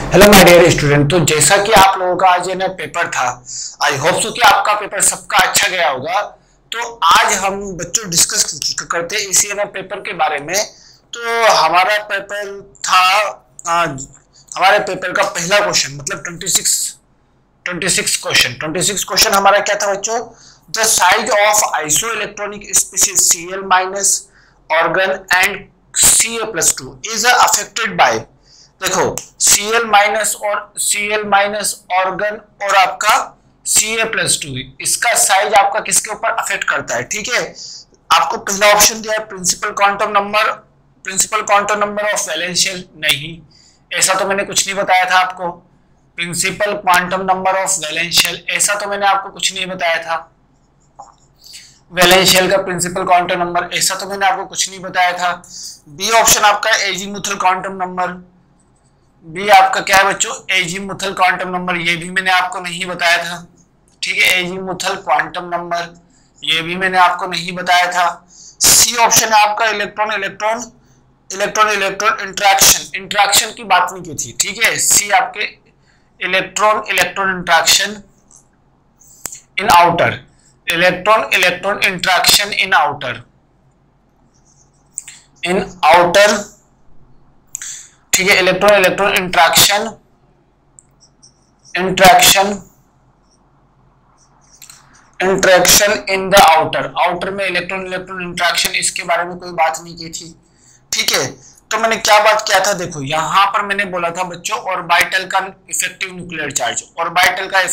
Hello my dear student. तो जैसा कि आप लोगों का आज ना पेपर था, आई होप सो कि आपका पेपर सबका अच्छा गया होगा। तो आज हम बच्चों डिस्कस करते हैं इसी ना पेपर के बारे में। तो हमारा पेपर था हमारे पेपर का पहला क्वेश्चन मतलब 26 क्वेश्चन हमारा क्या था बच्चों? The size of isoelectronic species Cl minus argon and Ca+2 is affected by, देखो Cl माइनस ऑर्गन और आपका Ca+2, इसका साइज आपका किसके ऊपर अफेक्ट करता है? ठीक है, आपको पहला ऑप्शन दिया है principal quantum number of valence shell. नहीं, ऐसा तो मैंने कुछ नहीं बताया था आपको। Principal quantum number of valence shell, ऐसा तो मैंने आपको कुछ नहीं बताया था। वैलेंस शेल का प्रिंसिपल क्वांटम नंबर, ऐसा तो मैंने आपको कुछ नहीं बताया था। बी ऑप्शन आपका एजीमुथल क्वांटम नंबर, बी आपका क्या है बच्चों? एजीमुथल क्वांटम नंबर, ये भी मैंने आपको नहीं बताया था। ठीक है, एजीमुथल क्वांटम नंबर ये भी मैंने आपको नहीं बताया था। सी ऑप्शन है आपका इलेक्ट्रॉन इंटरेक्शन की बात नहीं की थी। ठीक है, सी आपके electron interaction in outer, electron interaction in outer ठीक है, electron interaction in the outer में इलेक्ट्रॉन इंट्रैक्शन, इसके बारे में कोई बात नहीं की थी। ठीक है, तो मैंने क्या बात किया था? देखो यहां पर मैंने बोला था बच्चों ऑर्बिटल का इफेक्टिव न्यूक्लियर चार्ज, ऑर्बिटल का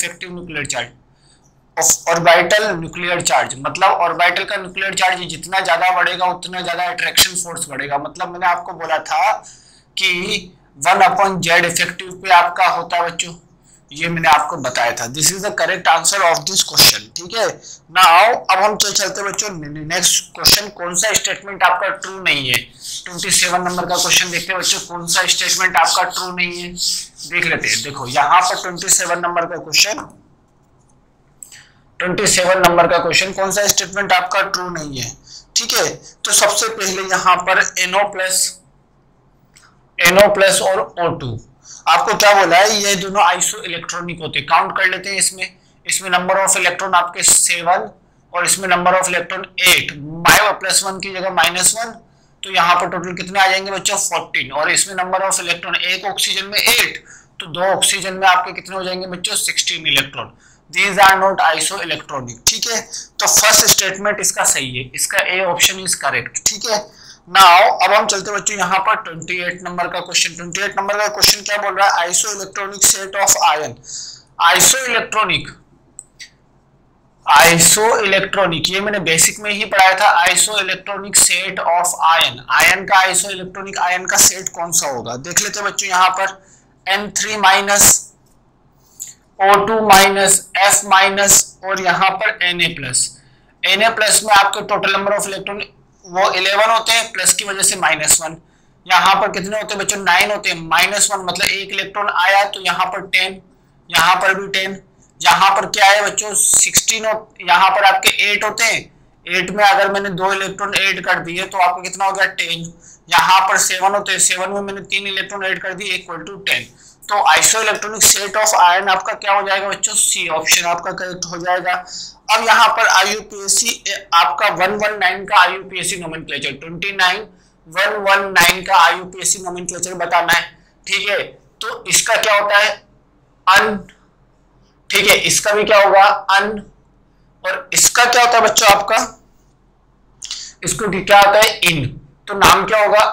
न्यूक्लियर चार्ज मतलब ऑर्बिटल का न्यूक्लियर चार्ज जितना ज्यादा बढ़ेगा उतना ज्यादा अट्रैक्शन फोर्स बढ़ेगा। मतलब मैंने आपको बोला था कि 1/z इफेक्टिव पे आपका होता है बच्चों, ये मैंने आपको बताया था। This is the correct answer of this question. ठीक है, नाउ अब हम चलते बच्चों नेक्स्ट क्वेश्चन। कौन सा स्टेटमेंट आपका ट्रू नहीं है? 27 नंबर का क्वेश्चन देखते हैं बच्चों, कौन सा स्टेटमेंट आपका ट्रू नहीं है देख लेते हैं। देखो यहाँ पर 27 नंबर का क्वेश्चन कौन सा स्टेटमेंट आपका ट्रू नहीं है? ठीक है, तो सबसे पहले यहाँ पर NO प्लस और O2, आपको क्या बोला है? ये दोनों आइसो इलेक्ट्रॉनिक होते हैं। काउंट कर लेते हैं इसमें नंबर ऑफ इलेक्ट्रॉन आपके 7 और इसमें नंबर ऑफ इलेक्ट्रॉन 8, +1 की जगह -1, तो यहाँ पर टोटल कितने आ जाएंगे बच्चों? 14। और इसमें नंबर ऑफ इलेक्ट्रॉन एक ऑक्सीजन में 8, तो 2 ऑक्सीजन में आपके कितने हो जाएंगे बच्चों? 16 electron. These are not isoelectronic. ठीक है, तो फर्स्ट स्टेटमेंट इसका सही है, इसका ए ऑप्शन इज करेक्ट। ठीक है, नाउ अब हम चलते बच्चों यहाँ पर 28 नंबर का क्वेश्चन। 28 नंबर का क्वेश्चन क्या बोल रहा है? Isoelectronic set of ion, isoelectronic ये मैंने बेसिक में ही पढ़ाया था। Isoelectronic set of ion का आइसो इलेक्ट्रॉनिक आयन का सेट कौन सा होगा? देख लेते बच्चों यहाँ पर N3 minus, O2 minus, F minus और यहाँ पर Na प्लस में आपके टोटल नंबर ऑफ इलेक्ट्रॉन वो 11 होते हैं, प्लस की वजह से -1। यहाँ पर कितने होते हैं बच्चों? 9 होते हैं। -1 मतलब एक इलेक्ट्रॉन आया तो यहाँ पर 10, यहाँ पर भी 10, यहाँ पर क्या है बच्चों? 16, यहाँ पर आपके 8 होते हैं। 8 में अगर मैंने 2 इलेक्ट्रॉन ऐड कर दिए तो आपको कितना हो गया? 10। यहाँ पर 7 होते हैं, 7 में मैंने 3 इलेक्ट्रॉन ऐड कर दिए = 10। तो isoelectronic set of ion आपका क्या हो जाएगा बच्चों? सी ऑप्शन आपका करेक्ट हो जाएगा। अब यहाँ पर IUPAC आपका 119 का IUPAC नोमेनक्लेचर, 29119 का IUPAC नोमेनक्लेचर बताना है। ठीक है, तो इसका क्या होता है? अन। ठीक है, इसका भी क्या होगा? अन। और इसका क्या होता है बच्चों आपका? इसको क्या होता है? इन। तो नाम क्या होगा?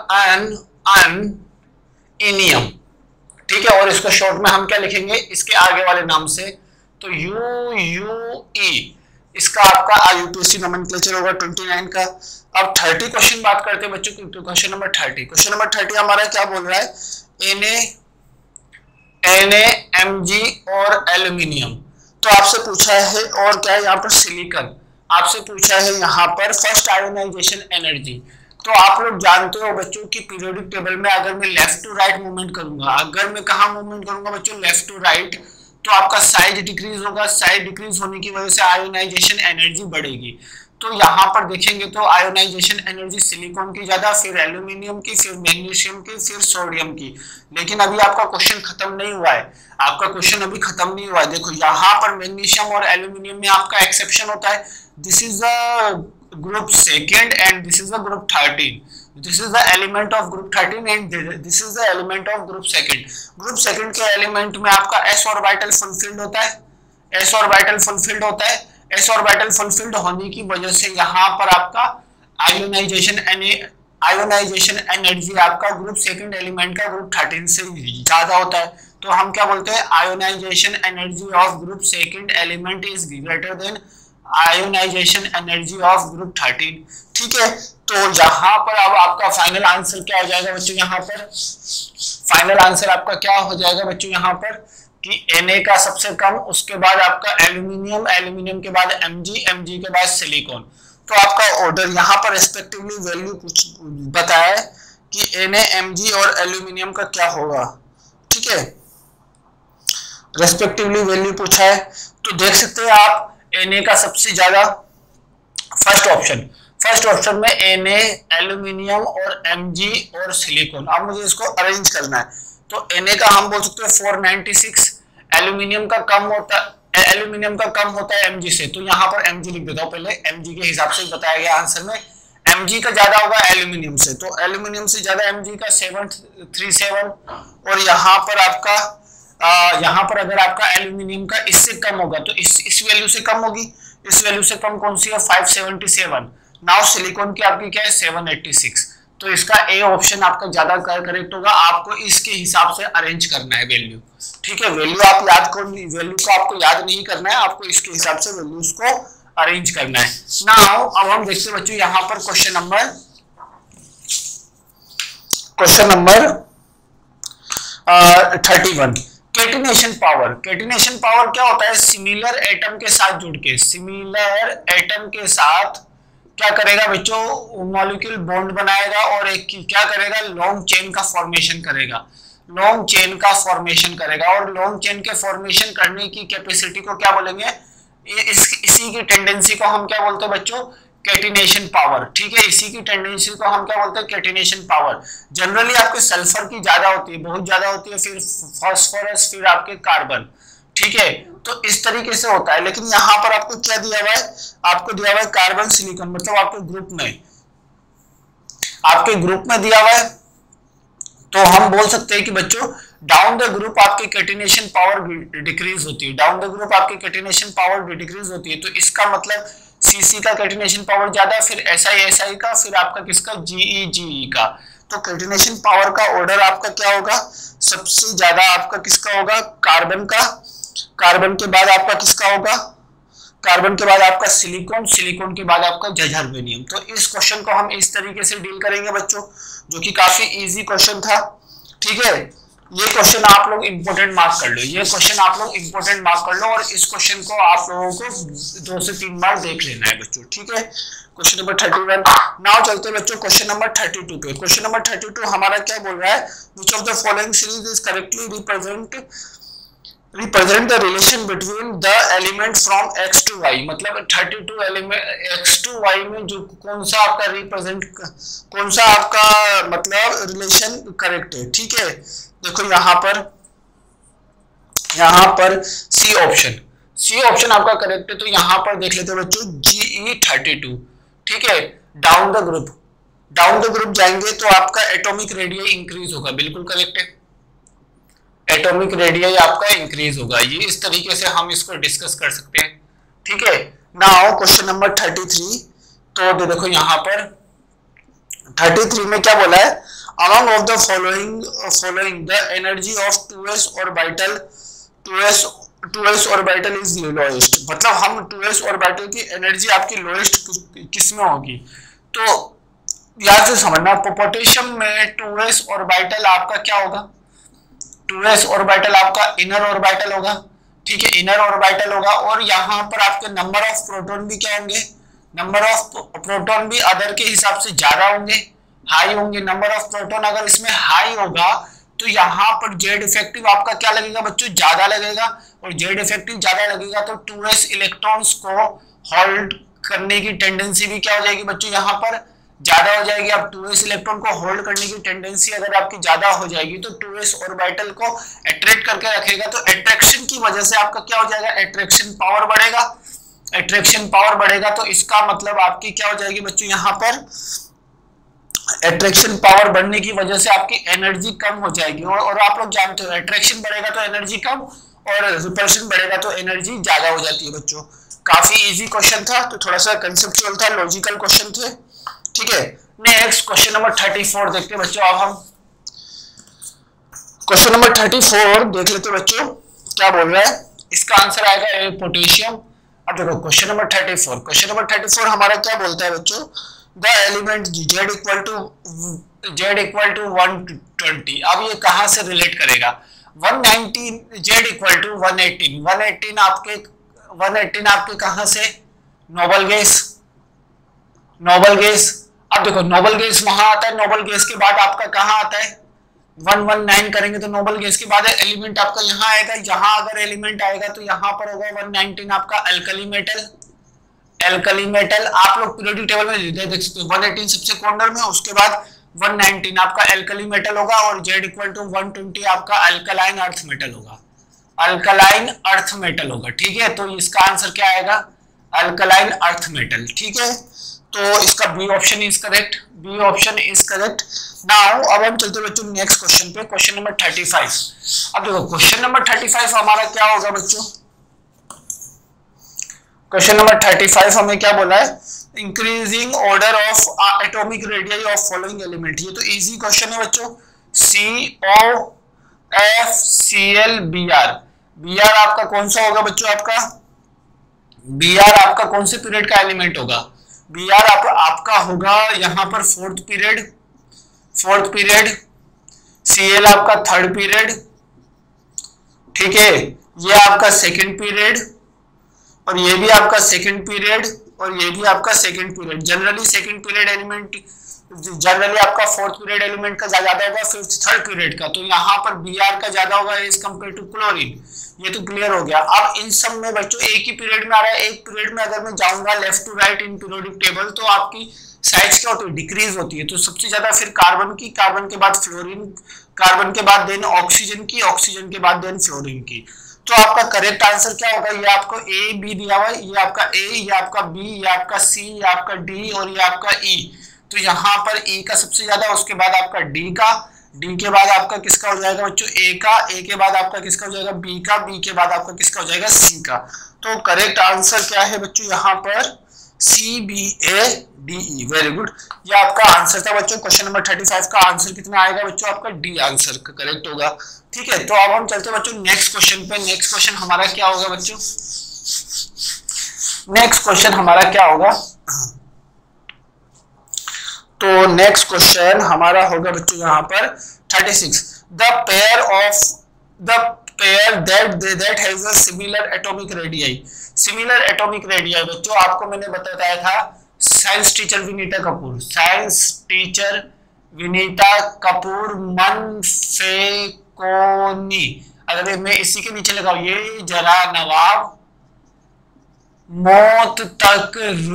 इनियम। ठीक है, और इसको शॉर्ट में हम क्या लिखेंगे इसके आगे वाले नाम से? तो UUE, इसका आपका IUPAC नोमेनक्लेचर होगा 29 का। अब 30 क्वेश्चन बात करते हैं बच्चों, क्वेश्चन नंबर 30 हमारा क्या बोल रहा है? Na Mg और एल्यूमिनियम। तो आपसे पूछा है, और क्या है यहाँ पर? सिलिकॉन। आपसे पूछा है यहाँ पर फर्स्ट आयोनाइजेशन एनर्जी। तो आप लोग जानते हो बच्चों की पीरियोडिक टेबल में अगर मैं लेफ्ट टू राइट मूवमेंट करूंगा, अगर मैं कहाँ मूवमेंट करूंगा बच्चों? लेफ्ट टू राइट, तो आपका साइज डिक्रीज होगा। साइज डिक्रीज होने की वजह से आयोनाइजेशन एनर्जी बढ़ेगी। तो यहाँ पर देखेंगे तो आयोनाइजेशन एनर्जी सिलिकॉन की ज्यादा, फिर एल्यूमिनियम की, फिर मैग्नीशियम की, फिर सोडियम की। लेकिन अभी आपका क्वेश्चन खत्म नहीं हुआ है, आपका क्वेश्चन अभी खत्म नहीं हुआ है। देखो यहाँ पर मैग्नीशियम और एल्यूमिनियम में आपका एक्सेप्शन होता है, this is the group second and this is the group 13, this is the element of group 13 and this is the element of group second. Group second के एलिमेंट में आपका एस ऑर्बिटल फुलफिल्ड होता है, S orbital fulfilled होता है। S orbital fulfilled होने की वजह से यहाँ पर आपका आयोनाइजेशन एनर्जी आपका ग्रुप सेकंड एलिमेंट का ग्रुप 13 से ज्यादा होता है। तो हम क्या बोलते हैं, ionisation energy of group second element is greater than ionisation energy of group 13। ठीक है, तो यहाँ पर अब आपका फाइनल आंसर क्या हो जाएगा बच्चों, यहाँ पर फाइनल आंसर आपका क्या हो जाएगा बच्चों यहाँ पर कि Na का सबसे कम, उसके बाद आपका एल्यूमिनियम, एल्यूमिनियम के बाद Mg, Mg के बाद सिलिकॉन। तो आपका ऑर्डर यहाँ पर रेस्पेक्टिवली वैल्यू कुछ बताया है कि Na, Mg और एल्यूमिनियम का क्या होगा। ठीक है, रेस्पेक्टिवली वैल्यू पूछा है, तो देख सकते हैं आप Na का सबसे ज्यादा फर्स्ट ऑप्शन में Na, एल्यूमिनियम और Mg और सिलिकॉन। अब मुझे इसको अरेंज करना है, तो Na का हम बोल सकते हैं 496, एल्यूमिनियम का कम होता है Mg से, तो यहाँ पर Mg लिख देता हूँ पहले, Mg के हिसाब से बताया गया आंसर में। Mg का ज्यादा होगा एल्यूमिनियम से, तो एल्यूमिनियम से ज्यादा Mg का 737, और यहाँ पर आपका यहाँ पर अगर आपका एल्यूमिनियम का इससे कम होगा तो इस वैल्यू से कम होगी, इस वैल्यू से कम कौन सी है, 577। नाउ सिलिकॉन की आपकी क्या है 786, तो इसका ए ऑप्शन आपका ज्यादा करेक्ट होगा। आपको इसके हिसाब से अरेंज करना है वैल्यू। ठीक है, वैल्यू को आपको याद नहीं करना है, आपको इसके हिसाब से वैल्यूज को अरेंज करना है। नाउ अब हम देखते हैं बच्चों यहाँ पर question number 31, catenation power. Catenation power क्या होता है, सिमिलर एटम के साथ जुड़ के, सिमिलर एटम के साथ क्या करेगा बच्चों, मॉलिक्यूल बॉन्ड बनाएगा और एक क्या करेगा, लॉन्ग चेन का फॉर्मेशन करेगा, लॉन्ग चेन का फॉर्मेशन करेगा। और लॉन्ग चेन के फॉर्मेशन करने की कैपेसिटी को क्या बोलेंगे, इसी की टेंडेंसी को हम क्या बोलते हैं बच्चों, कैटिनेशन पावर। ठीक है, इसी की टेंडेंसी को हम क्या बोलते हैं, कैटिनेशन पावर। जनरली आपके सल्फर की ज्यादा होती है, बहुत ज्यादा होती है, फिर फास्फोरस, फिर आपके कार्बन। ठीक है, तो इस तरीके से होता है। लेकिन यहाँ पर आपको क्या दिया हुआ है, आपको दिया हुआ है कार्बन सिलिकॉन, मतलब आपके ग्रुप में दिया हुआ है। तो हम बोल सकते हैं कि बच्चों डाउन द ग्रुप आपकी कैटिनेशन पावर डिक्रीज होती है, डाउन द ग्रुप आपकी कैटिनेशन पावर डिक्रीज होती है। तो इसका मतलब Cc का कैटिनेशन पावर ज्यादा, फिर Si का, फिर आपका किसका Ge का। तो कैटिनेशन पावर का ऑर्डर आपका क्या होगा, सबसे ज्यादा आपका किसका होगा, कार्बन का, कार्बन के बाद आपका किसका होगा, कार्बन के बाद आपका सिलिकॉन, सिलिकॉन के बाद आपका जर्मेनियम। तो इस क्वेश्चन को हम इस तरीके से डील करेंगे बच्चों, जो कि काफी इजी क्वेश्चन था। ठीक है, ये क्वेश्चन आप लोग इंपोर्टेंट मार्क कर लो, ये क्वेश्चन आप लोग इंपोर्टेंट मार्क कर लो, और इस क्वेश्चन को आप लोगों को 2 से 3 बार देख लेना है बच्चों। ठीक है, क्वेश्चन नंबर 31। नाउ चलते हैं बच्चों क्वेश्चन नंबर 32 पे। क्वेश्चन नंबर 32 हमारा क्या बोल रहा है, which of the following series is correctly represent the relation between the element from x to y। मतलब 32 एलिमेंट x टू y में जो कौन सा आपका मतलब रिलेशन करेक्ट है। ठीक है, देखो यहाँ पर सी ऑप्शन आपका करेक्ट है। तो यहाँ पर देख लेते हैं बच्चों Ge32। ठीक है, डाउन द ग्रुप जाएंगे तो आपका एटॉमिक रेडियस इंक्रीज होगा, बिल्कुल करेक्ट है, एटॉमिक रेडियस आपका इंक्रीज होगा। ये इस तरीके से हम इसको डिस्कस कर सकते हैं। ठीक है, नाउ क्वेश्चन नंबर 33। तो देखो यहाँ पर 33 में क्या बोला है, among of the following the energy of 2s orbital is lowest। मतलब हम 2s ऑर्बिटल की एनर्जी आपकी लोएस्ट किस में होगी, तो याद से समझना, पोटेशियम में 2s ऑर्बिटल आपका क्या होगा, 2s ऑर्बिटल आपका इनर ऑर्बिटल होगा। ठीक है, इनर ऑर्बिटल होगा, और यहाँ पर आपके नंबर ऑफ प्रोटॉन भी क्या होंगे, नंबर ऑफ प्रोटॉन भी अदर के हिसाब से ज्यादा होंगे, हाई होंगे। नंबर ऑफ प्रोटॉन अगर इसमें हाई होगा तो यहाँ पर जेड इफेक्टिव आपका क्या लगेगा बच्चों, ज्यादा लगेगा, और जेड इफेक्टिव ज्यादा लगेगा तो 2s इलेक्ट्रॉन्स को होल्ड करने की टेंडेंसी भी क्या हो जाएगी बच्चों यहाँ पर ज्यादा हो जाएगी। अब 2s इलेक्ट्रॉन को होल्ड करने की टेंडेंसी अगर आपकी ज्यादा हो जाएगी तो 2s ऑर्बिटल को अट्रैक्ट करके रखेगा, तो अट्रैक्शन की वजह से आपका क्या हो जाएगा, अट्रैक्शन पावर बढ़ेगा। अट्रैक्शन पावर बढ़ेगा तो इसका मतलब आपकी क्या हो जाएगी बच्चों यहाँ पर अट्रैक्शन पावर बढ़ने की वजह से आपकी एनर्जी कम हो जाएगी। और आप लोग जानते हो अट्रैक्शन बढ़ेगा तो एनर्जी कम और रिपल्शन बढ़ेगा तो एनर्जी ज्यादा हो जाती है बच्चों। काफी इजी क्वेश्चन था, तो थोड़ा सा कंसेप्चुअल था, लॉजिकल क्वेश्चन थे। ठीक है, नेक्स्ट क्वेश्चन नंबर 34 देखते हैं बच्चों। अब हम क्वेश्चन नंबर 34 देख लेते हैं बच्चों क्या बोल रहा है। इसका आंसर आएगा पोटेशियम। अब देखो क्वेश्चन नंबर 34 हमारा क्या बोलता है बच्चों, the element Z equal to 120। अब ये कहां से रिलेट करेगा, 119 Z इक्वल टू 118 आपके कहां से, नोबल गैस। अब देखो नोबल गैस वहां आता है, नोबल गैस के बाद आपका कहां आता है 119 करेंगे तो नोबल गैस के बाद एलिमेंट आपका यहाँ आएगा। यहाँ अगर एलिमेंट आएगा तो यहाँ पर होगा 119 आपका अल्कली मेटल। आप लोग पीरियोडिक टेबल में देख सकते हो 118 सबसे कॉर्नर में, उसके बाद 119 आपका अल्कली मेटल होगा और Z इक्वल टू 120 आपका अल्कलाइन अर्थ मेटल होगा। ठीक है, तो इसका आंसर क्या आएगा, अल्कलाइन अर्थ मेटल। ठीक है, तो इसका B option is correct. Now अब हम चलते बच्चों नेक्स्ट क्वेश्चन पे, क्वेश्चन नंबर 35। अब देखो क्वेश्चन नंबर 35 हमारा क्या होगा बच्चों, क्वेश्चन नंबर 35 हमें क्या बोला है, increasing order of atomic radius of following element. ये तो इजी क्वेश्चन है बच्चों, COFCl Br आपका कौन सा होगा बच्चों, Br आपका कौन से पीरियड का एलिमेंट होगा, Br आपका होगा यहाँ पर फोर्थ पीरियड, Cl आपका थर्ड पीरियड। ठीक है, ये आपका सेकंड पीरियड और ये भी आपका सेकंड पीरियड और ये भी आपका second period. Generally second period element generally आपका फोर्थ पीरियड एलिमेंट का ज्यादा होगा, फिफ्थ थर्ड पीरियड का, तो यहाँ पर Br का ज्यादा होगा एज कंपेयर टू क्लोरीन। ये तो क्लियर हो गया। अब इन सब में बच्चों एक ही पीरियड में आ रहा है, एक पीरियड में अगर मैं जाऊंगा left to right in periodic table तो आपकी साइज क्या होती है, डिक्रीज होती है। तो सबसे ज्यादा फिर कार्बन के बाद फ्लोरीन, कार्बन के बाद देन ऑक्सीजन के बाद देन फ्लोरीन की। तो आपका करेक्ट आंसर क्या होगा, ये आपको ए बी दिया हुआ है, ये आपका ए, ये आपका बी, ये आपका सी, ये आपका डी और ये आपका ई। तो यहाँ पर ए का सबसे ज्यादा, उसके बाद आपका डी का, डी के बाद आपका किसका हो जाएगा बच्चों ए का, ए के बाद आपका किसका हो जाएगा बी का, बी के बाद आपका किसका हो जाएगा सी का। तो करेक्ट आंसर क्या है बच्चों यहाँ पर CBADE। वेरी गुड, ये आपका आंसर था बच्चों। क्वेश्चन नंबर 35 का आंसर कितना आएगा बच्चों, आपका डी आंसर करेक्ट होगा। ठीक है, तो अब हम चलते हैं बच्चों नेक्स्ट क्वेश्चन पे। नेक्स्ट क्वेश्चन हमारा क्या होगा बच्चों, नेक्स्ट क्वेश्चन हमारा क्या होगा, तो नेक्स्ट क्वेश्चन हमारा होगा बच्चों यहाँ पर 36। The pair that has a similar atomic radii. Similar atomic radii बच्चों आपको मैंने बताया था साइंस टीचर विनीता कपूर मनफेकोनी। अगर मैं इसी के नीचे लगाऊं, ये जरा नवाब मौत तक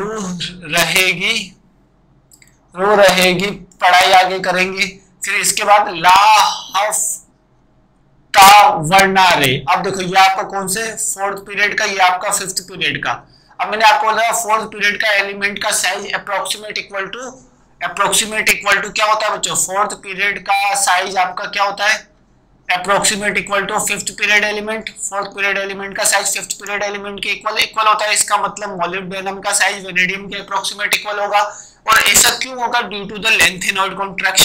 रो रहेगी, पढ़ाई आगे करेंगे। फिर इसके बाद वर्नारे। अब देखो ये आपका कौन से फोर्थ पीरियड का, ये आपका फिफ्थ पीरियड का। अब मैंने आपको बताया फोर्थ पीरियड का एलिमेंट का साइज अप्रोक्सीमेट इक्वल टू क्या होता है बच्चों, फोर्थ पीरियड का साइज आपका क्या होता है approximate equal to fifth period element. Fourth period element का साइज फिफ्थ पीरियड एलिमेंट के इक्वल होता है। इसका मतलब मॉलिब्डेनम का साइज वेनेडियम के अप्रोक्सीमेट इक्वल होगा। और ऐसा क्यों होगा, due to the lanthanoid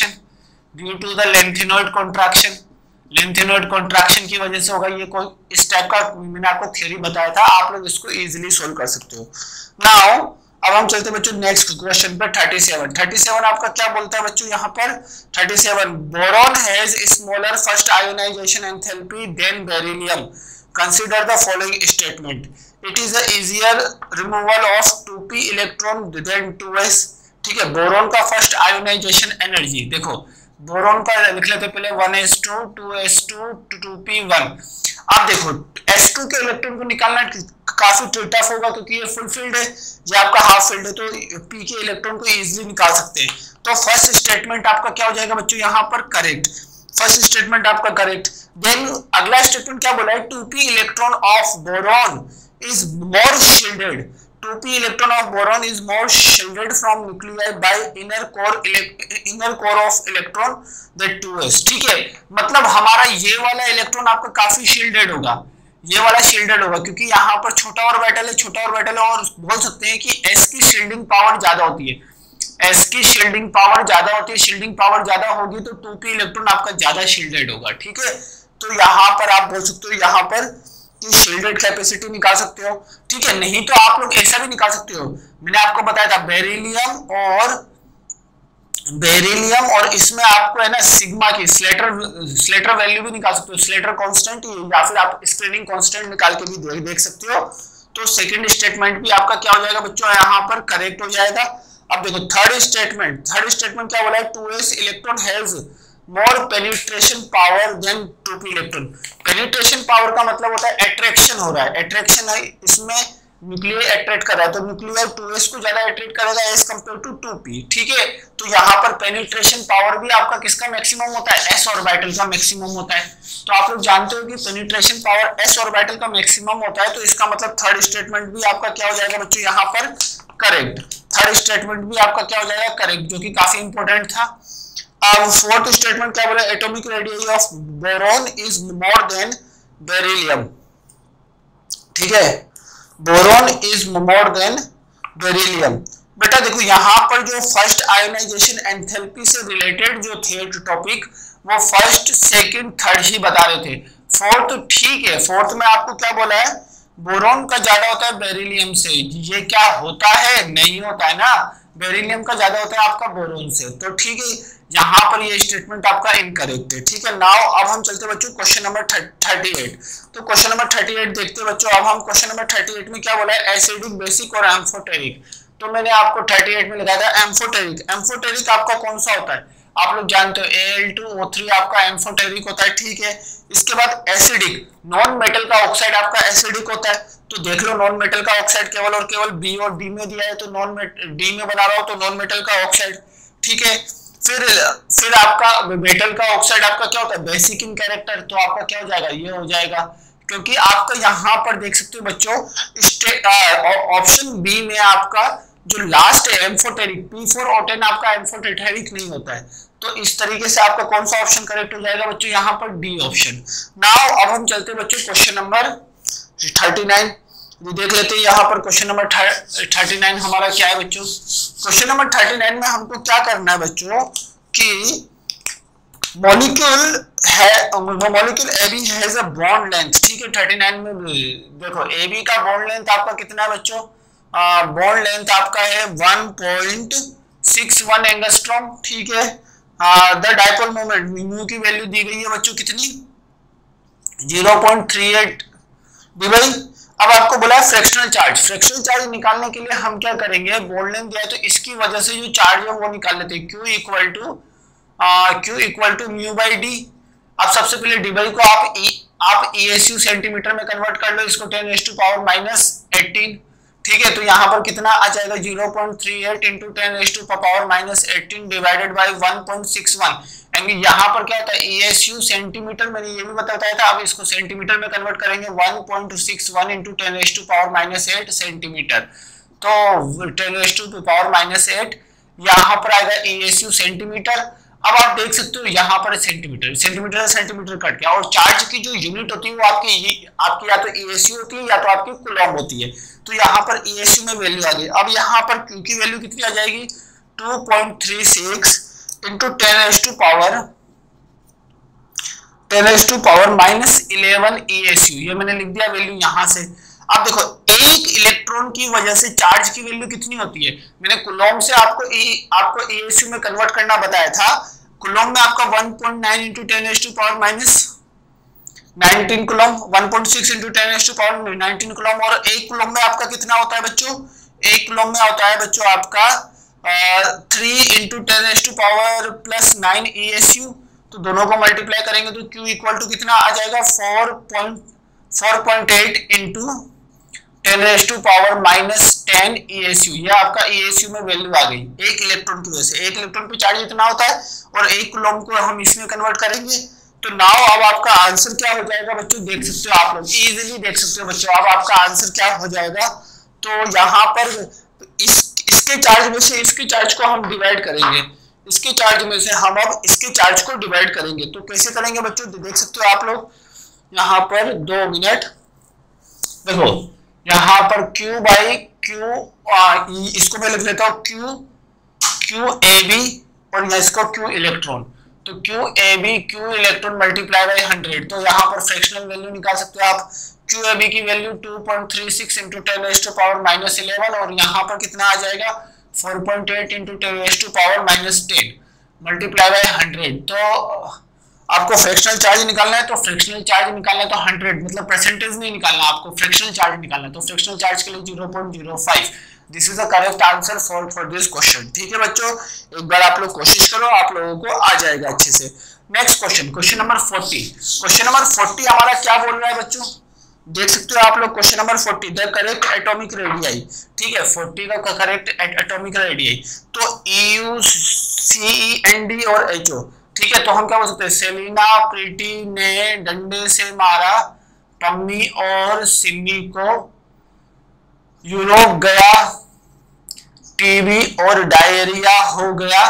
contraction की वजह से होगा। ये कोई इस टाइप का मैंने आपको थ्योरी बताया था, आप लोग इसको इजीली सोल्व कर सकते हो। नाउ अब हम चलते हैं बच्चों नेक्स्ट क्वेश्चन पे 37 आपका क्या बोलता है बच्चों यहाँ पर 37 boron has smaller first ionisation enthalpy than beryllium, consider the following statement. It is a easier removal of 2p electron than 2s। ठीक है, बोरॉन का फर्स्ट आयोनाइजेशन एनर्जी देखो, बोरॉन का लिख लेते पहले 1s2 2s2 2p1। अब देखो s2 के इलेक्ट्रॉन को निकालना काफी टफ होगा क्योंकि ये फुल फील्ड है, ये आपका हाफ फील्ड है, तो पी के इलेक्ट्रॉन को इजीली निकाल सकते हैं। तो फर्स्ट स्टेटमेंट आपका क्या हो जाएगा बच्चों यहाँ पर करेक्ट, फर्स्ट स्टेटमेंट आपका करेक्ट। देन अगला स्टेटमेंट क्या बोला है, 2p electron of boron is more shielded, 2p electron of boron is more shielded from nuclei by inner core of electron that 2s। ठीक है, मतलब हमारा ये वाला इलेक्ट्रॉन आपका काफी शील्डेड होगा, ये वाला शील्डेड होगा क्योंकि यहाँ पर छोटा ऑर्बिटल है, छोटा ऑर्बिटल है, और बोल सकते हैं कि s की शील्डिंग पावर ज्यादा होती है, s की शील्डिंग पावर ज्यादा होती है, शील्डिंग पावर ज्यादा होगी तो 2p इलेक्ट्रॉन आपका ज्यादा शील्डेड होगा। ठीक है, तो यहाँ पर आप बोल सकते हो यहाँ पर कि शील्डेड कैपेसिटी निकाल सकते हो। ठीक है, नहीं तो आप लोग ऐसा भी निकाल सकते हो, मैंने आपको बताया था बेरिलियम और इसमें आपको है ना सिग्मा की स्लेटर वैल्यू भी निकाल सकते हो, स्लेटर कांस्टेंट, या फिर आप स्क्रीनिंग कांस्टेंट निकाल के भी देख सकते हो। तो सेकंड स्टेटमेंट भी आपका क्या हो जाएगा बच्चों यहाँ पर करेक्ट हो जाएगा। अब देखो थर्ड स्टेटमेंट क्या बोला है, 2s electron has more penetration power than 2p electron. Penetration power का मतलब होता है अट्रैक्शन हो रहा है, अट्रैक्शन है, इसमें न्यूक्लियर अट्रैक्ट कर रहा है, तो न्यूक्लियर 2s को ज्यादा अट्रैक्ट करेगा एज कंपेयर टू 2p। ठीक है, तो यहाँ पर पेनिट्रेशन पावर भी आपका किसका मैक्सिमम होता है, s ऑर्बिटल का मैक्सिमम होता है। तो आप लोग जानते हो कि पेनिट्रेशन पावर s ऑर्बिटल का मैक्सिमम होता है, तो इसका मतलब थर्ड स्टेटमेंट भी आपका क्या हो जाएगा बच्चों यहाँ पर करेक्ट, थर्ड स्टेटमेंट भी आपका क्या हो जाएगा करेक्ट, जो कि काफी इंपॉर्टेंट था। अब फोर्थ स्टेटमेंट क्या बोला, atomic radius of boron is more than beryllium. ठीक है, boron is more than beryllium. बेटा देखो यहाँ पर जो फर्स्ट आयोनाइजेशन एंथैल्पी से रिलेटेड जो थे टॉपिक, वो फर्स्ट सेकंड थर्ड ही बता रहे थे। फोर्थ ठीक है, फोर्थ में आपको क्या बोला है, बोरॉन का ज्यादा होता है बेरिलियम से। ये क्या होता है, नहीं होता है ना, बेरिलियम का ज्यादा होता है आपका बोरॉन से। तो ठीक है, यहाँ पर ये स्टेटमेंट आपका इनकरेक्ट है। ठीक है, नाउ अब हम चलते बच्चों क्वेश्चन नंबर 38। तो क्वेश्चन नंबर 38 देखते बच्चों। अब हम क्वेश्चन नंबर 38 में क्या बोला है, एसिडिक, बेसिक और एम्फोटेरिक। तो मैंने आपको 38 में लिखा था एम्फोटेरिक। एम्फोटेरिक आपका कौन सा होता है, आप लोग जानते हो Al2O3 आपका एम्फोटेरिक होता है। ठीक है, इसके बाद एसिडिक, नॉन मेटल का ऑक्साइड आपका एसिडिक होता है। तो देख लो नॉन मेटल का ऑक्साइड केवल और केवल बी और डी में दिया है, तो डी में बना रहा हो तो नॉन मेटल का ऑक्साइड। ठीक है, फिर आपका मेटल का ऑक्साइड आपका क्या होता है, बेसिक इन कैरेक्टर, तो आपका क्या हो जाएगा, ये हो जाएगा। क्योंकि आपका यहाँ पर देख सकते हो बच्चों ऑप्शन बी में आपका जो लास्ट है एम्फोटेरिक, P4O10 आपका एम्फोटेरिक नहीं होता है। तो इस तरीके से आपका कौन सा ऑप्शन करेक्ट हो जाएगा बच्चों, यहाँ पर डी ऑप्शन। नाउ अब हम चलते हैं बच्चों क्वेश्चन नंबर 39 देख लेते हैं। यहाँ पर क्वेश्चन नंबर 39 हमारा क्या है बच्चों, क्वेश्चन नंबर 39 में हमको क्या करना है बच्चों कि molecule AB has a bond length. ठीक है, 39 में देखो AB का बॉन्ड लेंथ आपका कितना है बच्चों, बॉन्ड लेंथ आपका है 1.61 एंगस्ट्रॉम। ठीक है, द डाइपोल मोमेंट म्यू की वैल्यू दी गई है बच्चों कितनी, 0.38 दी गई। अब आपको बोला है फ्रैक्शनल चार्ज निकालने के लिए हम क्या करेंगे, बॉन्ड लेंथ दिया है तो इसकी वजह से जो चार्ज है वो निकाल लेते हैं, Q equal to mu by D. अब सबसे पहले डी बाई को आप ESU सेंटीमीटर में कन्वर्ट कर लो, इसको 10⁻⁻18। ठीक है, तो यहाँ पर कितना आ जाएगा, 0.38 इंटू 10⁻⁻18 डिवाइडेड बाई 1.61। यहाँ पर क्या होता है ESU सेंटीमीटर, मैंने ये भी बताया था, अब इसको सेंटीमीटर में कन्वर्ट करेंगे 1.61 इंटू 10⁻⁸ सेंटीमीटर। तो 10⁻⁸ यहाँ पर आएगा ESU सेंटीमीटर। अब आप देख सकते हो यहाँ पर सेंटीमीटर कट गया, और चार्ज की जो यूनिट होती है वो आपकी या तो ESU होती है या तो आपकी कूलॉम्ब होती है। तो यहाँ पर ESU में वैल्यू आ गई। अब यहाँ पर Q की वैल्यू कितनी आ जाएगी, 2.36 इंटू 10⁻⁻11 ESU, ये मैंने लिख दिया वैल्यू यहाँ से। अब देखो एक इलेक्ट्रॉन की वजह से चार्ज की वैल्यू कितनी होती है, मैंने कूलॉम्ब से आपको ESU में कन्वर्ट करना बताया था। कूलॉम्ब में आपका 1.9 इंटू 10⁻⁹ कूलॉम्ब, 1.6 इंटू 10⁻⁹ कूलॉम्ब, और एक कूलॉम्ब में आपका कितना होता है बच्चों, एक कूलॉम्ब में होता है बच्चों आपका 3 इंटू 10⁻⁻9 ESU। तो दोनों को मल्टीप्लाई करेंगे तो Q इक्वल टू कितना आ जाएगा, 4.8 इंटू 10⁻⁻10 ESU, ये आपका ESU में वैल्यू आ गई एक इलेक्ट्रॉन की वजह से। एक इलेक्ट्रॉन पे चार्ज इतना होता है और एक कूलम को हम इसमें कन्वर्ट करेंगे। तो नाउ अब आपका आंसर क्या हो जाएगा बच्चों, देख सकते हो आप लोग इजीली देख सकते हो बच्चों। अब आपका आंसर क्या हो जाएगा, तो यहाँ पर इसके चार्ज में से इसके चार्ज को हम डिवाइड करेंगे, इसके चार्ज में से हम अब इसके चार्ज को डिवाइड करेंगे। तो कैसे करेंगे बच्चों, देख सकते हो आप लोग यहाँ पर 2 मिनट। देखो यहाँ पर Q बाई Q, इसको मैं लिख लेता हूँ Q AB और इसको Q इलेक्ट्रॉन। तो Q AB Q electron multiply by 100। तो यहाँ पर फ्रैक्शनल वैल्यू निकाल सकते हो आप। Q AB की वैल्यू 2.36 इंटू 10⁻⁻11 और यहाँ पर कितना आ जाएगा 4.8 इंटू 10⁻⁻10 मल्टीप्लाई बाई 100। तो आपको फ्रैक्शनल चार्ज निकालना है, तो फ्रैक्शनल चार्ज निकालना है तो 100 मतलब परसेंटेज नहीं निकालना, आपको फ्रैक्शनल चार्ज निकालना है। तो फ्रैक्शनल चार्ज के लिए 0.05। This is the correct answer for this question. ठीक है बच्चों, एक बार आप लोग कोशिश करो, आप लोगों को आ जाएगा अच्छे से। Next question, question number 40। Question number 40 हमारा क्या बोल रहा है बच्चों, देख सकते हो आप लोग। Question number 40, the correct atomic radii. ठीक है, 40 का करेक्ट एटॉमिक रेडियाई तो EU, CE, ND और HO। ठीक है, तो हम क्या बोल सकते हैं, सेलिना प्रीति ने डंडे से मारा पम्मी और सिमी को, यूरोप गया, टीबी और डायरिया हो गया,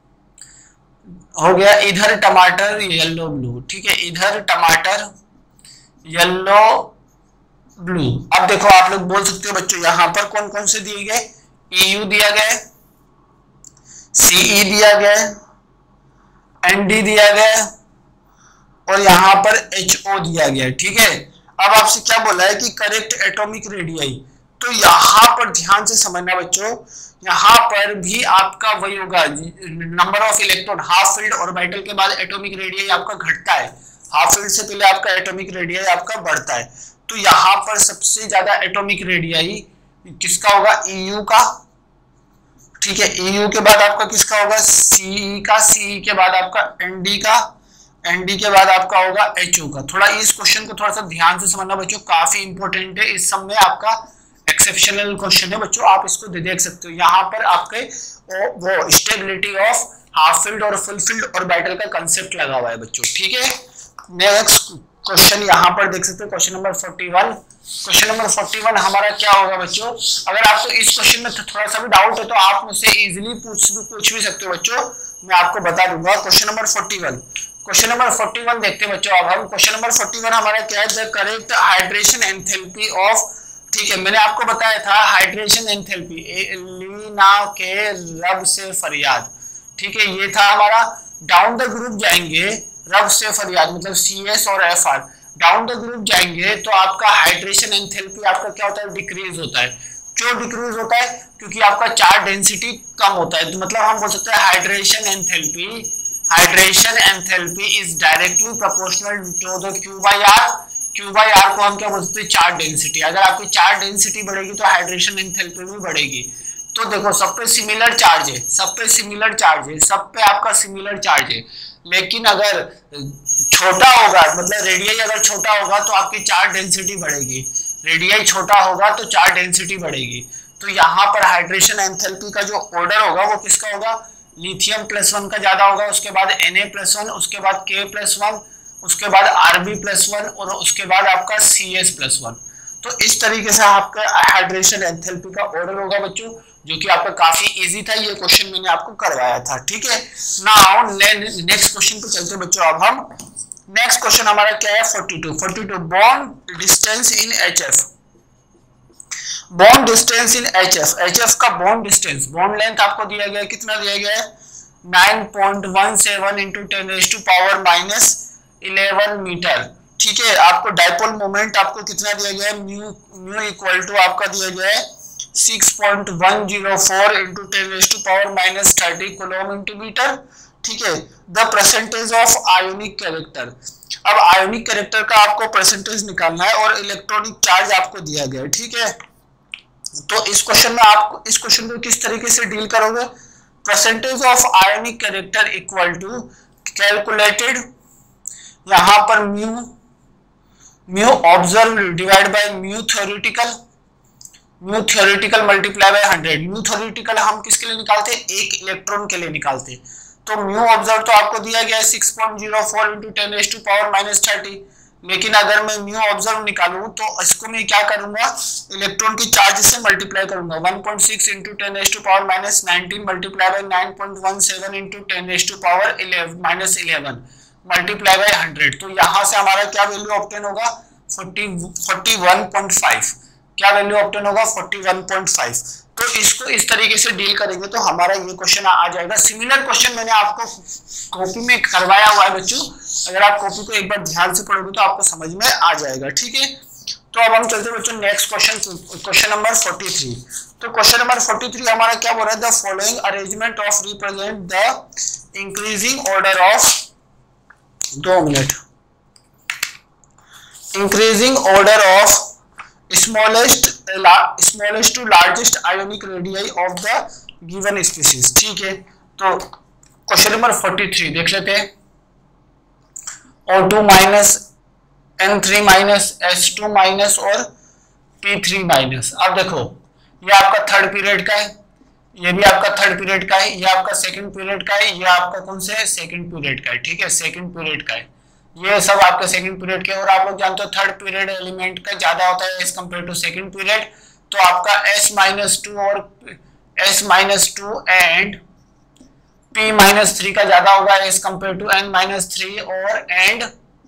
इधर टमाटर येलो ब्लू। ठीक है, इधर टमाटर येलो ब्लू। अब देखो आप लोग बोल सकते हो बच्चों यहाँ पर कौन कौन से दिए गए, EU दिया गया, CE दिया गया, ND दिया गया और यहाँ पर HO दिया गया। ठीक है, अब आपसे क्या बोला है कि करेक्ट एटॉमिक रेडियाई। तो यहाँ पर ध्यान से समझना बच्चों, यहाँ पर भी आपका वही होगा, number of electron half filled orbital के बाद एटॉमिक रेडियाई आपका घटता है, हाफ फील्ड से पहले आपका एटॉमिक रेडियाई आपका बढ़ता है। तो यहाँ पर सबसे ज्यादा एटॉमिक रेडियाई किसका होगा, EU का। ठीक है, EU के बाद आपका किसका होगा, CE का, CE के बाद आपका ND का, ND के बाद आपका होगा HO का। थोड़ा इस क्वेश्चन को थोड़ा सा ध्यान से समझना बच्चों, काफी इंपॉर्टेंट है, इस सब में आपका एक्सेप्शनल क्वेश्चन है बच्चों, आप इसको देख सकते हो। यहाँ पर आपके वो स्टेबिलिटी ऑफ हाफ फील्ड और फुल फील्ड ऑर्बिटल का कंसेप्ट लगा हुआ है बच्चों। ठीक है, नेक्स्ट क्वेश्चन यहाँ पर देख सकते हो, क्वेश्चन नंबर 41। क्वेश्चन नंबर 41 हमारा क्या होगा बच्चों, अगर आपको इस क्वेश्चन में थोड़ा सा भी डाउट है तो आप मुझसे इजीली पूछ भी सकते हो बच्चों, मैं आपको बता दूंगा। क्वेश्चन नंबर 41, क्वेश्चन नंबर 41 देखते हैं बच्चों। अब हम क्वेश्चन नंबर 41 हमारा क्या है, the correct hydration enthalpy of. ठीक है, मैंने आपको बताया था हाइड्रेशन एंथैल्पी, लीना के रब से फरियाद। ठीक है, ये था हमारा। डाउन द ग्रुप जाएंगे, रब से फरियाद मतलब CS और FR, डाउन द ग्रुप जाएंगे तो आपका हाइड्रेशन एंथैल्पी आपका क्या होता है, डिक्रीज होता है। क्यों डिक्रीज होता है, क्योंकि आपका चार्ज डेंसिटी कम होता है। तो मतलब हम बोल सकते हैं hydration enthalpy is directly proportional to the Q by R। Q by R को हम क्या बोल सकते हैं, चार्ज डेंसिटी। अगर आपकी चार्ज डेंसिटी बढ़ेगी तो हाइड्रेशन एंथैल्पी भी बढ़ेगी। तो देखो सब पे सिमिलर चार्ज है, सब पे सिमिलर चार्ज है, सब पे आपका सिमिलर चार्ज है। लेकिन अगर छोटा होगा मतलब रेडियाई अगर छोटा होगा तो आपकी चार्ज डेंसिटी बढ़ेगी, रेडियाई छोटा होगा तो चार्ज डेंसिटी बढ़ेगी। तो यहाँ पर हाइड्रेशन एंथैल्पी का जो ऑर्डर होगा वो किसका होगा, लिथियम +1 का ज्यादा होगा, उसके बाद Na+1, उसके बाद K+1, उसके बाद Rb+1 और उसके बाद आपका CS+1। तो इस तरीके से आपका हाइड्रेशन एंथैल्पी का ऑर्डर होगा बच्चों, जो कि आपका काफी इजी था, ये क्वेश्चन मैंने आपको करवाया था। ठीक है, नाउ नेक्स्ट क्वेश्चन पे चलते हैं बच्चों। अब हम नेक्स्ट क्वेश्चन हमारा क्या है, 42 bond distance in HF। Bond distance in HF का बॉन्ड डिस्टेंस, बॉन्ड लेंथ आपको दिया गया है, कितना दिया गया है 9.17 इंटू 10⁻⁻11 मीटर। ठीक है, आपको डाइपोल मोमेंट आपको कितना दिया गया है, म्यू इक्वल टू आपका दिया गया है 6.104 इंटू 10⁻⁻30 कूलम इंटू मीटर। ठीक है, the percentage of ionic character. अब आयोनिक कैरेक्टर का आपको परसेंटेज निकालना है और इलेक्ट्रॉनिक चार्ज आपको दिया गया है। ठीक है, तो इस क्वेश्चन में आप इस क्वेश्चन को किस तरीके से डील करोगे, percentage of ionic character equal to calculated, यहाँ पर mu observe divide by mu theoretical. Mu theoretical multiply by 100। Mu theoretical हम किसके लिए निकालते हैं, एक इलेक्ट्रॉन के लिए निकालते हैं। तो म्यू ऑब्जर्व तो आपको दिया गया है 6.04 इंटू 10⁻⁻30। लेकिन अगर मैं म्यू ऑब्जर्व निकालूं तो इसको मैं क्या करूंगा, इलेक्ट्रॉन की चार्ज से मल्टीप्लाई करूंगा। 1.6 into 10⁻⁻19 multiply by 9.17 into 10⁻11 multiply by 100। तो यहाँ से हमारा क्या वैल्यू ऑब्टेन होगा, 41.5। क्या वैल्यू ऑब्टेन होगा, 41.5। तो इसको इस तरीके से डील करेंगे तो हमारा ये क्वेश्चन आ जाएगा। सिमिलर क्वेश्चन मैंने आपको कॉपी में करवाया हुआ है बच्चों, अगर आप कॉपी को एक बार ध्यान से पढ़ोगे तो आपको समझ में आ जाएगा। ठीक है, तो अब हम चलते हैं बच्चों नेक्स्ट क्वेश्चन, क्वेश्चन नंबर 43। तो क्वेश्चन नंबर 43 हमारा क्या बोल रहा है, the following arrangement of represent the increasing order of, 2 minute, increasing order of smallest to largest ionic radii of the given species। ठीक है, तो क्वेश्चन नंबर 43 देख लेते हैं। O2 minus N3 minus S2 minus और P3 माइनस। अब देखो ये आपका थर्ड पीरियड का है, ये भी आपका थर्ड पीरियड का है, ये आपका सेकंड पीरियड का है, ये आपका कौन से है, सेकंड पीरियड का है। ठीक है, सेकंड पीरियड का है, ये सब आपके सेकंड पीरियड के। और आप लोग जानते हो थर्ड पीरियड एलिमेंट का ज्यादा होता है as compare to second period. तो आपका S-2 और S-2 एंड P-3 का ज्यादा होगा एज कम्पेयर टू N-3 और एंड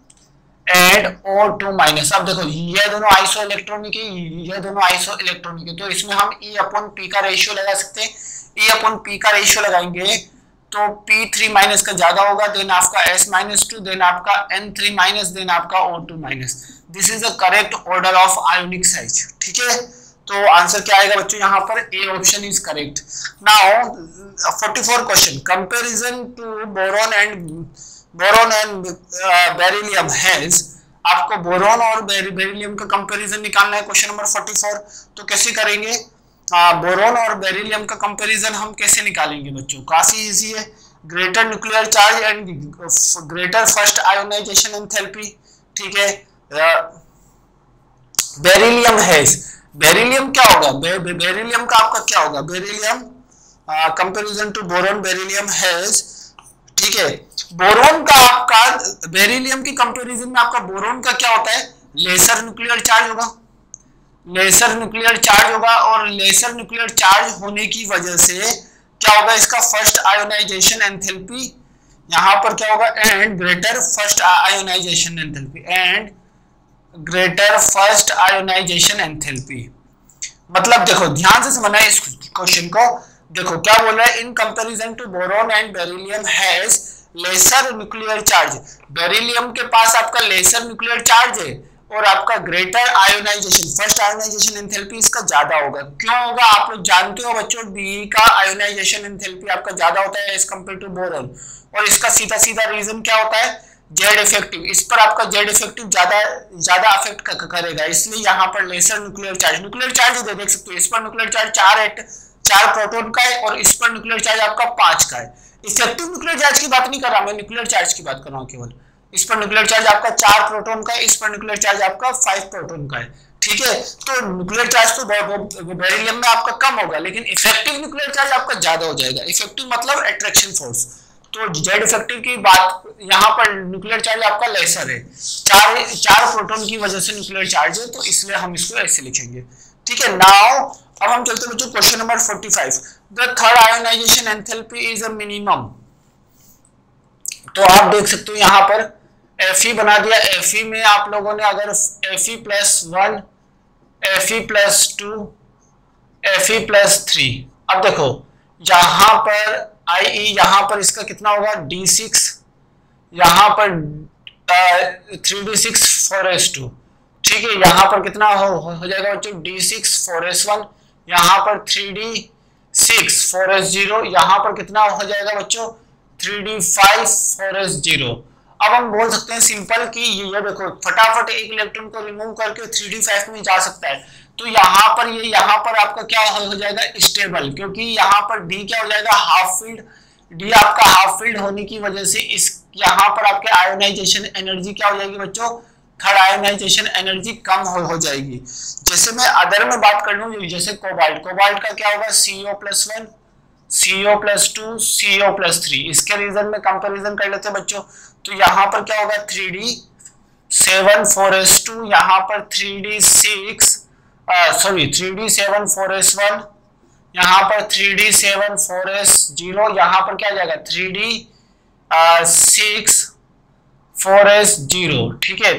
O2 माइनस। अब देखो ये दोनों आइसो इलेक्ट्रॉनिक है, ये दोनों आइसो इलेक्ट्रॉनिक है, तो इसमें हम E/P का रेशियो लगा सकते हैं। E/P का रेशियो लगाएंगे तो P3 माइनस का ज्यादा होगा, देन आपका S-2, देन आपका N3 माइनस, देन आपका O2 minus. This is the correct order of ionic size. ठीक है, तो आंसर क्या आएगा बच्चों, यहाँ पर A option is correct. Now 44 question, comparison to boron and beryllium has. आपको बोरॉन और बेरिलियम का कंपैरिजन निकालना है क्वेश्चन नंबर 44। तो कैसे करेंगे, बोरॉन और बेरिलियम का कंपैरिजन हम कैसे निकालेंगे बच्चों, काफी इजी है। Greater nuclear charge and greater first ionisation enthalpy. ठीक है, बेरिलियम हैज, बेरिलियम क्या होगा, बेरिलियम का आपका क्या होगा, beryllium comparison to boron beryllium has. ठीक है, बोरॉन का आपका बेरिलियम की कंपैरिजन में आपका बोरॉन का क्या होता है, लेसर न्यूक्लियर चार्ज होगा, लेसर न्यूक्लियर चार्ज होगा। और लेसर न्यूक्लियर चार्ज होने की वजह से क्या होगा, इसका फर्स्ट आयोनाइजेशन एंथैल्पी यहाँ पर क्या होगा, and greater first ionisation enthalpy, and greater first ionisation enthalpy. मतलब देखो ध्यान से समझना है इस क्वेश्चन को। देखो क्या बोल रहा है, in comparison to boron and beryllium has lesser nuclear charge. Beryllium के पास आपका लेसर न्यूक्लियर चार्ज है और आपका greater ionization, first ionisation enthalpy इसका ज्यादा होगा। क्यों होगा, आप लोग जानते हो बच्चों, बी का आयोनाइजेशन एंथैल्पी आपका ज्यादा होता है एज कम्पेयर टू बोरॉन। और इसका सीधा सीधा रीजन क्या होता है, जेड इफेक्टिव, इस पर आपका जेड इफेक्टिव ज्यादा अफेक्ट करेगा, इसलिए यहाँ पर लेसर न्यूक्लियर चार्ज देख सकते हो। इस पर न्यूक्लियर चार्ज 4 प्रोटॉन का है और इस पर न्यूक्लियर चार्ज आपका 5 का है। इफेक्टिव न्यूक्लियर चार्ज की बात नहीं कर रहा मैं, न्यूक्लियर चार्ज की बात कर रहा हूँ केवल। इस पर न्यूक्लियर चार्ज आपका 4 प्रोटॉन का है, इस पर न्यूक्लियर चार्ज आपका 5 प्रोटॉन का है। ठीक है, तो न्यूक्लियर चार्ज तो बेरिलियम में आपका कम होगा, लेकिन इफेक्टिव न्यूक्लियर चार्ज आपका ज्यादा हो जाएगा। इफेक्टिव मतलब अट्रैक्शन फोर्स। तो जेड इफेक्टिव की बात, यहाँ पर न्यूक्लियर चार्ज आपका लेसर है, 4 प्रोटॉन की वजह से न्यूक्लियर चार्ज है, तो इसलिए हम इसको ऐसे लिखेंगे। ठीक है, नाउ अब हम चलते हैं बच्चों question number 45। The third ionization enthalpy is a minimum. तो आप देख सकते हो यहाँ पर Fe बना दिया। Fe में आप लोगों ने अगर Fe+1, Fe+2, Fe+3, अब देखो यहाँ पर IE, यहाँ पर इसका कितना होगा D6, यहाँ पर 3D6 4S2। ठीक है, यहाँ पर कितना हो जाएगा बच्चों D6 4S1, यहाँ पर 3D6 4S0, यहाँ पर कितना हो जाएगा बच्चों 3D5 4S0। अब हम बोल सकते हैं सिंपल कि ये देखो फटाफट एक इलेक्ट्रॉन को रिमूव करके 3D5 में जा सकता है। तो यहाँ पर आपका क्या हो जाएगा स्टेबल, क्योंकि यहाँ पर D क्या हो जाएगा हाफ फील्ड। D आपका हाफ फील्ड होने की वजह से इस यहाँ पर आपके आयोनाइजेशन एनर्जी क्या हो जाएगी बच्चों थर्ड आयोनाइजेशन एनर्जी कम हो जाएगी। जैसे मैं अदर में बात कर लूँ, जैसे कोबाल्ट, कोबाल्ट का क्या होगा CO+1 CO+2 CO+3, इसके रीजन में कंपैरिजन कर लेते हैं बच्चों। तो यहाँ पर क्या होगा 3D7 4s2, यहाँ पर 3D7 4s1, यहाँ पर 3D7 4s0, यहाँ पर क्या जाएगा 3D6 4s0, ठीक है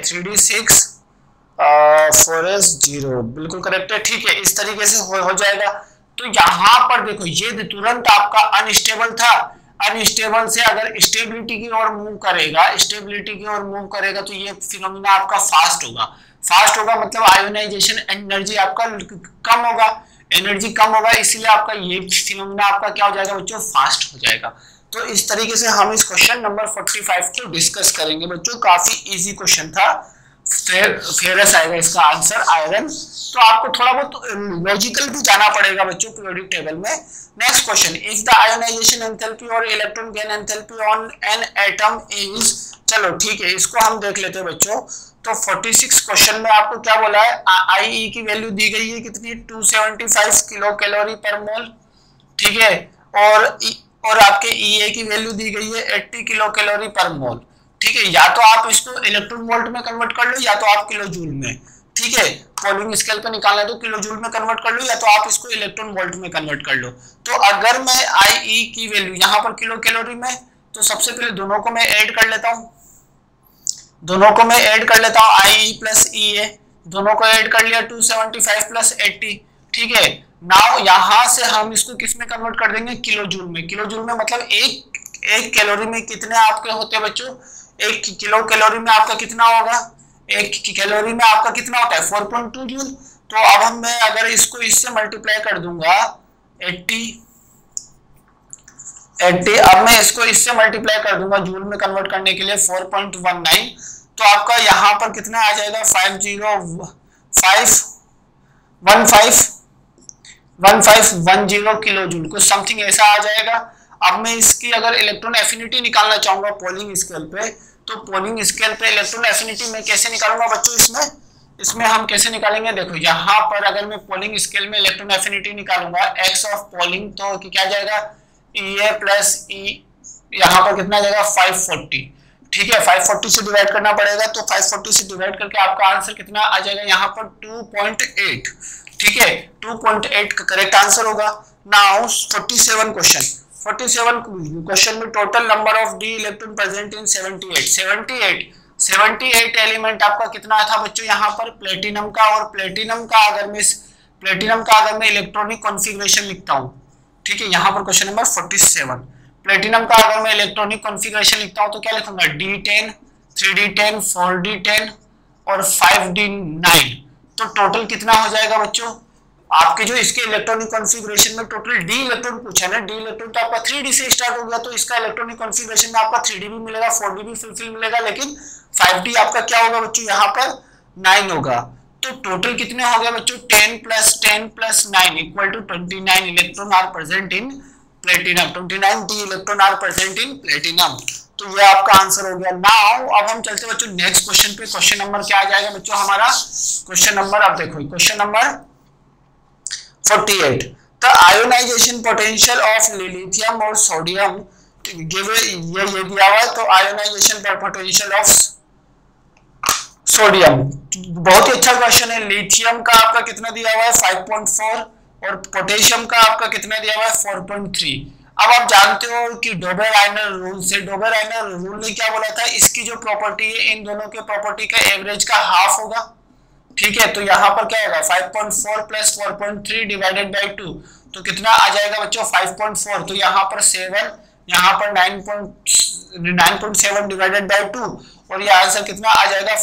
3D6 4s0 बिल्कुल करेक्ट है, ठीक है। इस तरीके से हो जाएगा। तो यहाँ पर देखो ये तुरंत आपका अनस्टेबल था, अनस्टेबल से अगर स्टेबिलिटी की ओर मूव करेगा, स्टेबिलिटी की ओर मूव करेगा तो ये फिनोमिना आपका फास्ट होगा। फास्ट होगा मतलब आयोनाइजेशन एनर्जी आपका कम होगा, एनर्जी कम होगा, इसलिए आपका ये फिनोमिना आपका क्या हो जाएगा बच्चों, फास्ट हो जाएगा। तो इस तरीके से हम इस क्वेश्चन नंबर 45 को डिस्कस करेंगे बच्चों। काफी इजी क्वेश्चन था, फेरस आएगा इसका आंसर आयरन। तो आपको थोड़ा बहुत लॉजिकल भी जाना पड़ेगा बच्चों पीरियोडिक टेबल में। Next question, if the ionization enthalpy और electron gain enthalpy on an atom is, चलो ठीक है इसको हम देख लेते हैं बच्चों। तो 46 क्वेश्चन में आपको क्या बोला है, IE की वैल्यू दी गई है कितनी 275 किलो कैलोरी पर मोल, ठीक है, और आपके EA की वैल्यू दी गई है 80 किलो कैलोरी पर मोल, ठीक है। या तो आप इसको इलेक्ट्रॉन वोल्ट में कन्वर्ट कर लो या तो आप किलो जूल में, ठीक है। पॉलिंग स्केल पे निकालना है तो किलो जूल में कन्वर्ट कर लो या तो आप इसको इलेक्ट्रॉन वोल्ट में कन्वर्ट कर लो। तो अगर मैं IE की वैल्यू यहाँ पर किलो कैलोरी में, तो सबसे पहले दोनों को मैं ऐड कर लेता हूँ, दोनों को मैं ऐड कर लेता हूँ IE प्लस EA, दोनों को ऐड कर लिया 275 प्लस 80, ठीक है। नाउ यहाँ से हम इसको किस में कन्वर्ट कर देंगे, किलो जूल में। किलो जूल में मतलब एक कैलोरी में कितने आपके होते हैं बच्चों, एक किलो कैलोरी में आपका कितना होगा, एक कैलोरी में आपका कितना होता है 4.2 जूल। तो अब मैं अगर इसको इससे मल्टीप्लाई कर दूंगा 80, अब मैं इसको इससे मल्टीप्लाई कर दूंगा जूल में कन्वर्ट करने के लिए 4.19, तो आपका यहाँ पर कितना आ जाएगा 1510 किलो जूल, कुछ समथिंग ऐसा आ जाएगा। अब मैं इसकी अगर इलेक्ट्रॉन एफिनिटी निकालना चाहूंगा पोलिंग स्केल पे, तो पोलिंग स्केल पे इलेक्ट्रॉन एफिनिटी में कैसे निकालूंगा बच्चों, इसमें हम कैसे निकालेंगे, देखो यहाँ पर अगर मैं पोलिंग स्केल में इलेक्ट्रॉन एफिनिटी निकालूंगा एक्स ऑफ पोलिंग, तो क्या जाएगा EA प्लस E, यहाँ पर कितना जाएगा 540, ठीक है। 540 से डिवाइड करना पड़ेगा, तो 540 से डिवाइड करके आपका आंसर कितना आ जाएगा यहाँ पर 2.8, ठीक है 2.8 का करेक्ट आंसर होगा। नाउ 47 क्वेश्चन में total number of D electron present in 78 element आपका कितना था बच्चों यहाँ पर प्लेटिनम का, और प्लेटिनम का अगर मैं इलेक्ट्रॉनिक कॉन्फ़िगरेशन लिखता हूँ, ठीक है। यहाँ पर क्वेश्चन नंबर 47 प्लेटिनम का अगर मैं इलेक्ट्रॉनिक कॉन्फ़िगरेशन लिखता हूँ तो क्या लिखूंगा D10 3D10 4D10 और 5D9। तो टोटल कितना हो जाएगा बच्चों आपके जो इसके इलेक्ट्रॉनिक कॉन्फ़िगरेशन में टोटल डी इलेक्ट्रॉन पूछा ना, डी इलेक्ट्रॉन तो आपका 3D से स्टार्ट हो गया, तो इसका इलेक्ट्रॉनिक कॉन्फ़िगरेशन में आपका 3D भी मिलेगा 4D भी फुलफिल मिलेगा, लेकिन 5D आपका क्या होगा बच्चों यहाँ पर 9 होगा। तो टोटल कितने हो गए बच्चों 10 + 9 = 29 electron are present in platinum, 29 D electron are present in platinum. तो ये आपका आंसर हो गया। नाउ अब हम चलते बच्चों नेक्स्ट क्वेश्चन पे। क्वेश्चन नंबर क्या आ जाएगा बच्चों हमारा, क्वेश्चन नंबर अब देखो question number 48, the ionization potential of lithium और सोडियम गिव, ये दिया हुआ है। तो आयोनाइजेशन पोटेंशियल ऑफ सोडियम बहुत ही अच्छा क्वेश्चन है। लिथियम का आपका कितना दिया हुआ है 5.4 और पोटेशियम का आपका कितना दिया हुआ है 4.3। अब आप जानते हो कि डोबेर-आइनर रूल से, डोबेर-आइनर रूल ने क्या बोला था, इसकी जो प्रॉपर्टी है इन दोनों के प्रॉपर्टी का एवरेज का हाफ होगा, ठीक है। तो यहाँ पर क्या होगा 5.4 + 4.3 डिवाइडेड बाय 2, तो कितना आ जाएगा बच्चों 5.4, तो यहाँ पर 7, यहाँ पर 9.7 डिवाइडेड बाय 2, और ये आंसर कितना आ जाएगा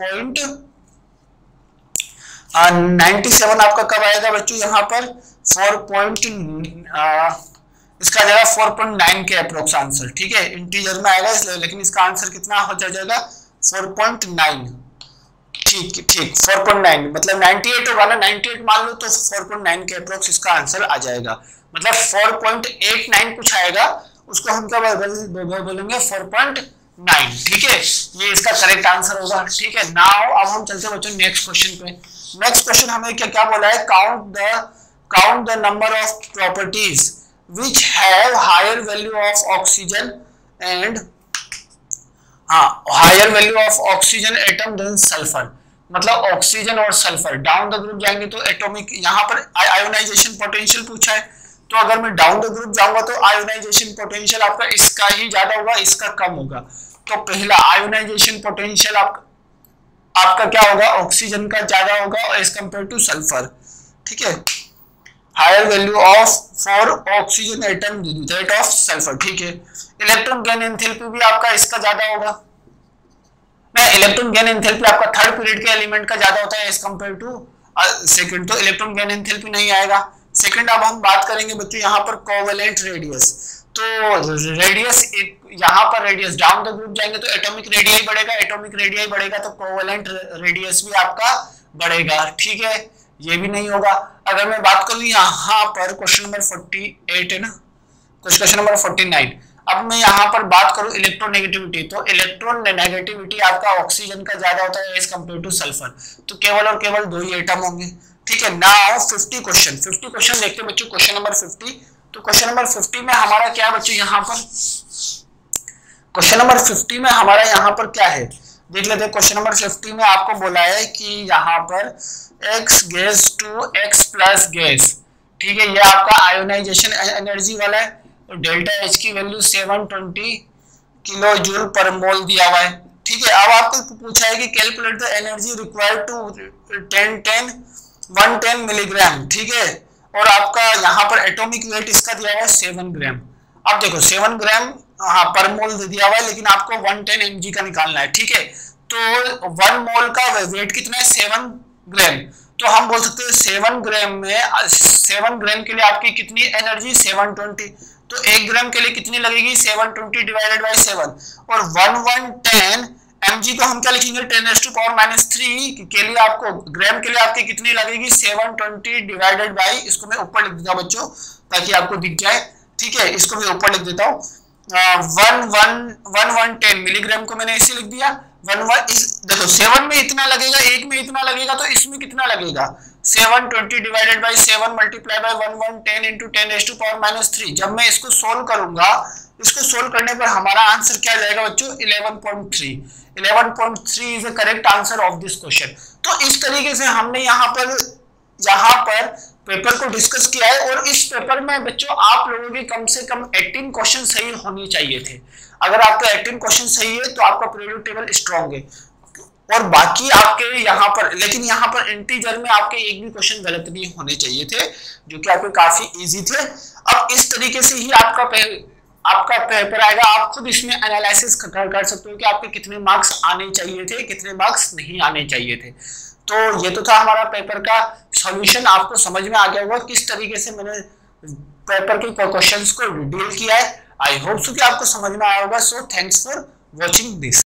4.97 आपका कब आएगा बच्चों यहाँ पर इसका जाएगा 4.9 के अप्रोक्स आंसर, ठीक है। इंटीजर में आएगा इसलिए, लेकिन इसका आंसर कितना हो जाएगा 4.9, ठीक 4.9 मतलब 98 होगा ना, 98 मान लो तो 4.9 के अप्रोक्स इसका आंसर आ जाएगा, मतलब 4.89 कुछ आएगा, उसको हम क्या बोलेंगे 4.9 9। ठीक है, ये इसका करेक्ट आंसर होगा। ठीक है, नाउ अब हम चलते हैं बच्चों नेक्स्ट क्वेश्चन पे। नेक्स्ट क्वेश्चन हमें क्या क्या बोला है, count the number of properties which have higher value of oxygen and higher value of oxygen atom than sulphur. मतलब ऑक्सीजन और सल्फर डाउन द ग्रुप जाएंगे तो एटॉमिक, यहाँ पर आयोनाइजेशन पोटेंशियल पूछा है, तो अगर मैं डाउन द ग्रुप जाऊंगा तो आयोनाइजेशन पोटेंशियल आपका इसका ही ज्यादा होगा, इसका कम होगा। तो पहला आयोनाइजेशन पोटेंशियल आपका क्या होगा, ऑक्सीजन का ज्यादा होगा एज कंपेयर टू सल्फर। ठीक है, higher value of for oxygen atom that of sulphur. ठीक है, इलेक्ट्रॉन गेन एंथैल्पी भी आपका इसका ज्यादा होगा, मैं इलेक्ट्रॉन गेन एंथैल्पी आपका थर्ड पीरियड के एलिमेंट का ज्यादा होता है एज कंपेयर टू सेकंड, तो इलेक्ट्रॉन गेन एंथैल्पी नहीं आएगा। सेकंड अब हम बात करेंगे बच्चों यहाँ पर कोवेलेंट रेडियस, तो रेडियस यहाँ पर रेडियस डाउन द ग्रुप जाएंगे तो एटॉमिक रेडियस बढ़ेगा, एटॉमिक रेडियस बढ़ेगा तो कोवेलेंट रेडियस भी आपका बढ़ेगा। ठीक है, ये भी नहीं होगा। अगर मैं बात करूं यहाँ पर क्वेश्चन नंबर 48 है ना, क्वेश्चन नंबर 49, अब मैं यहाँ पर बात करूं इलेक्ट्रोनेगेटिविटी, तो इलेक्ट्रॉन नेगेटिविटी आपका ऑक्सीजन का ज्यादा होता है एज कंपेयर टू सल्फर, तो केवल और केवल 2 ही एटम होंगे। ठीक है, नाउ 50 क्वेश्चन देखते हैं बच्चों, क्वेश्चन नंबर 50। तो क्वेश्चन नंबर 50 में हमारा क्या है बच्चों, यहाँ पर क्वेश्चन नंबर 50 में हमारा यहाँ पर क्या है देख लेते हैं। क्वेश्चन नंबर 50 में आपको बोला है कि यहाँ पर x gas to x plus gas. ठीक है, ये आपका आयोनाइजेशन एनर्जी वाला है, तो डेल्टा H की वैल्यू 720 किलो जूल पर मोल दिया हुआ है। ठीक है, अब आपको पूछा है कि calculate the energy required to 110 milligram. ठीक है, और आपका यहाँ पर एटॉमिक वेट इसका दिया हुआ है 7 ग्राम। अब देखो 7 ग्राम पर मोल दिया हुआ है, लेकिन आपको 110 mg का निकालना है। ठीक है, तो 1 मोल का वेट कितना है, 7 ग्राम, तो हम बोल सकते हैं 7 ग्राम में 7 ग्राम के लिए आपकी कितनी एनर्जी 720, तो 1 ग्राम के लिए कितनी लगेगी 720 डिवाइडेड बाई 7, और 110 mg को हम क्या लिखेंगे 10⁻³ के लिए आपको ग्राम के लिए आपकी कितनी लगेगी 720 डिवाइडेड बाई, इसको मैं ऊपर लिख देता हूं बच्चों ताकि आपको दिख जाए। ठीक है, इसको मैं ऊपर लिख देता हूँ, 110 मिलीग्राम को मैंने ऐसे लिख दिया। देखो 7 में इतना लगेगा, 1 में इतना लगेगा, तो इसमें कितना लगेगा 720 divided by 7 multiply by 110 into 10⁻³ जब मैं इसको सोल्व करूंगा, इसको सोल्व करने पर हमारा आंसर क्या जाएगा बच्चों 11.3 is the correct answer of this question. तो इस तरीके से हमने यहाँ पर पेपर को डिस्कस किया है, और इस पेपर में बच्चों आप लोगों के कम से कम 18 क्वेश्चन सही होने चाहिए थे। अगर आपका 18 क्वेश्चन सही है तो आपका पीरियोडिक टेबल स्ट्रांग है, और बाकी आपके यहाँ पर, लेकिन यहाँ पर इंटीजर में आपके एक भी क्वेश्चन गलत नहीं होने चाहिए थे, जो कि आपके काफी इजी थे। अब इस तरीके से ही आपका पेपर आएगा, आप खुद इसमें एनालिसिस कर सकते हो कि आपके कितने मार्क्स आने चाहिए थे, कितने मार्क्स नहीं आने चाहिए थे। तो ये तो था हमारा पेपर का सॉल्यूशन, आपको समझ में आ गया होगा किस तरीके से मैंने पेपर के क्वेश्चंस को डील किया है। आई होप सो कि आपको समझ में आया होगा। So thanks for watching this.